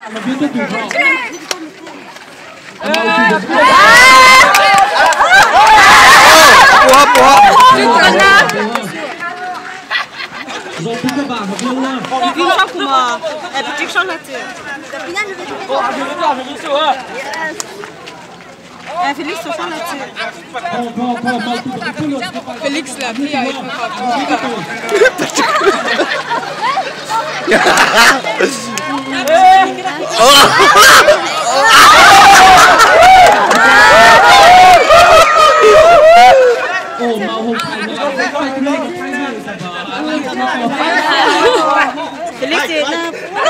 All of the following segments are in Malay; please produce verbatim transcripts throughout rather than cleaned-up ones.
Ủa, ủa. Rồi cứ các bạn học luôn nha. Viu só com uma. É porque só na tê. É Félix só na tê. Félix l'a pris avec mon Ồ, màu hồng này nó phải thay thay Félix est là.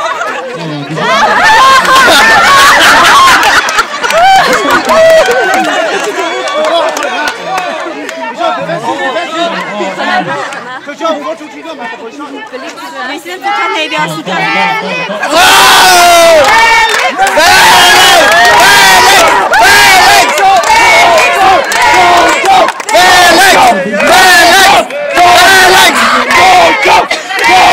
Mais c'est un peu de bien sous Go!